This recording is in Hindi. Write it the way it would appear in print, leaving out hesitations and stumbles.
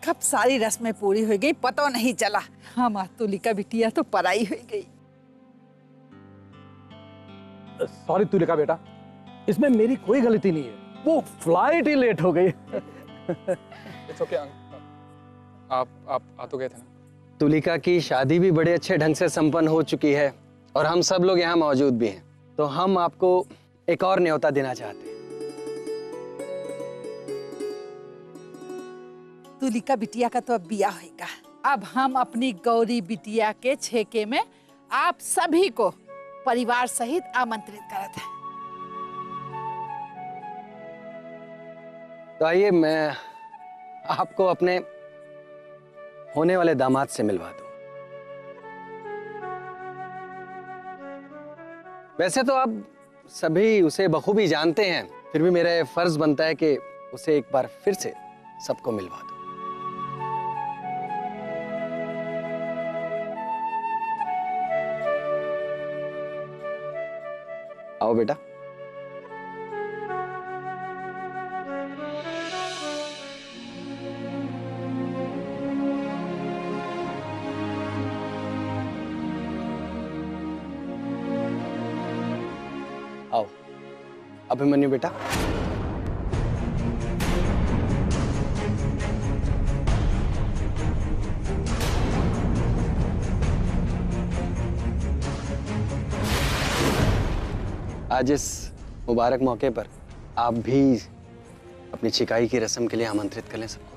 कब सारी रस्में पूरी हो गई पता नहीं चला। हाँ माँ तुलिका बिटिया तो पराई हो गई। सॉरी तुलिका बेटा, इसमें मेरी कोई गलती नहीं है, वो फ्लाइट ही लेट हो गई। इट्स ओके आप आ तो गए थे ना। तुलिका की शादी भी बड़े अच्छे ढंग से संपन्न हो चुकी है और हम सब लोग यहाँ मौजूद भी हैं, तो हम आपको एक और न्योता देना चाहते हैं। तुलिका बिटिया का तो अब बिया होगा। अब हम अपनी गौरी बिटिया के छेके में आप सभी को परिवार सहित आमंत्रित करते हैं। तो आइए मैं आपको अपने होने वाले दामाद से मिलवा दूं। वैसे तो आप सभी उसे बखूबी जानते हैं, फिर भी मेरा फर्ज बनता है कि उसे एक बार फिर से सबको मिलवा दूं। आओ बेटा। आओ अभिमन्यु बेटा। आज इस मुबारक मौके पर आप भी अपनी छिकाई की रस्म के लिए आमंत्रित कर लें सबको।